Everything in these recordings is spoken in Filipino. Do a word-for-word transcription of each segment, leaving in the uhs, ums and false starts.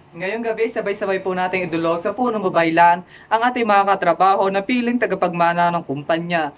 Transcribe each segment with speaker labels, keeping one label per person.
Speaker 1: Ngayong gabi, sabay-sabay po nating idulog sa punong babaylan ang ating mga katrabaho na piling tagapagmana ng kumpanya.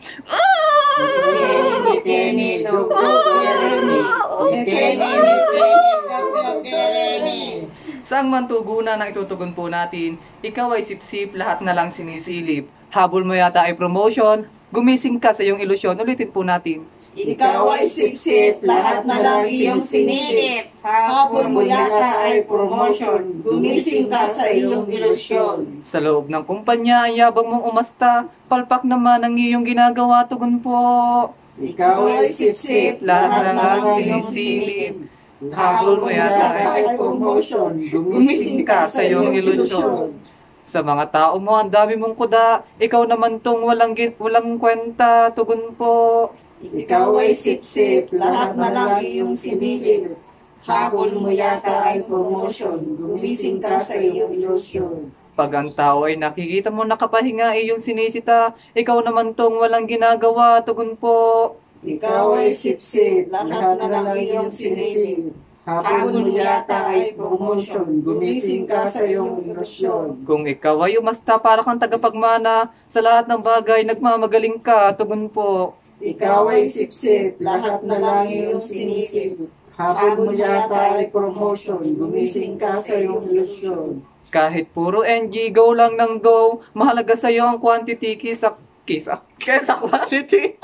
Speaker 1: Saang mantugunan ang itutugon po natin, ikaw ay sip-sip, lahat na lang sinisilip. Habol mo yata ay promotion, gumising ka sa iyong ilusyon. Ulitin po natin.
Speaker 2: Ikaw ay sip-sip, lahat na lang iyong sinilip. Habol mo yata ay promotion, gumising ka sa iyong ilusyon.
Speaker 1: Sa loob ng kumpanya, ang yabang mong umasta, palpak naman ang iyong ginagawa, tugon po.
Speaker 2: Ikaw ay sip-sip,
Speaker 1: lahat na lang sinisilip. Habol mo yata ay promotion, gumising ka sa iyong ilusyon. Sa mga tao mo, ang dami mong kuda, ikaw naman tong walang, walang kwenta, tugon po.
Speaker 2: Ikaw ay sip-sip, lahat na lang iyong sinilip. Habol mo yata ay promotion, gumising ka sa iyong ilusyon.
Speaker 1: Pag ang tao ay nakikita mo nakapahinga, iyong sinisita, ikaw naman tong walang ginagawa, tugon po.
Speaker 2: Ikaw ay sip-sip, lahat na lang iyong sinilip. Habol mo yata ay promotion, gumising ka sa iyong ilusyon.
Speaker 1: Kung ikaw ay umasta para kang tagapagmana, sa lahat ng bagay nagmamagaling ka, tugon po.
Speaker 2: Ikaw ay sip-sip, lahat na lang iyong sinisip. Habol mo yata ay promotion, gumising ka sa iyong ilusyon.
Speaker 1: Kahit puro N G, go lang ng go, mahalaga sa iyo ang quantity kisa, kisa, kesa quality.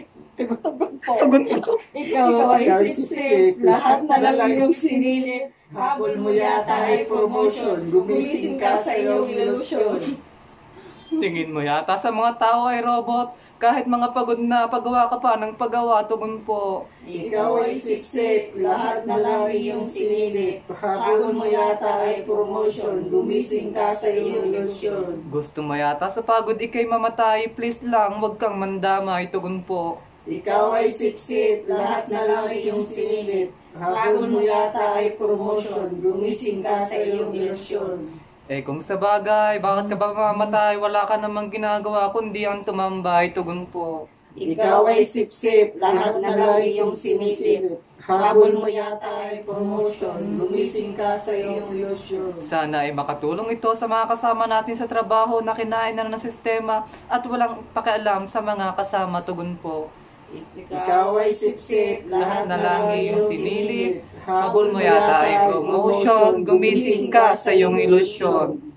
Speaker 1: Tugon po.
Speaker 2: Ikaw ay sip-sip, lahat na lang iyong sinilip. Habol mo yata ay promotion, gumising ka sa iyong ilusyon.
Speaker 1: Tingin mo yata sa mga tao ay robot, kahit mga pagod na, pagawa ka pa ng paggawa, tugon po.
Speaker 2: Ikaw ay sip-sip, lahat na lang iyong sinilip. Habol mo yata ay promotion, gumising ka sa iyong ilusyon.
Speaker 1: Gusto mo yata sa pagod ikay mamatay, please lang, wag kang mandamay, tugon po.
Speaker 2: Ikaw ay sip-sip, lahat na lang iyong sinilip. Habol mo yata ay promotion, gumising ka sa iyong ilusyon.
Speaker 1: Eh kung sa bagay, bakit ka ba mamamatay? Wala ka namang ginagawa kundi ang tumambay, tugon po.
Speaker 2: Ikaw ay sip-sip, lahat na lang iyong sinisilip. Habol mo yata ay promotion, gumising ka sa iyong ilusyon.
Speaker 1: Sana ay makatulong ito sa mga kasama natin sa trabaho na kinain na ng sistema at walang pakialam sa mga kasama, tugon po.
Speaker 2: Ikaw ay sip-sip,
Speaker 1: lahat na lang iyong sinilip. Habol mo yata ay promotion, gumising ka sa iyong ilusyon.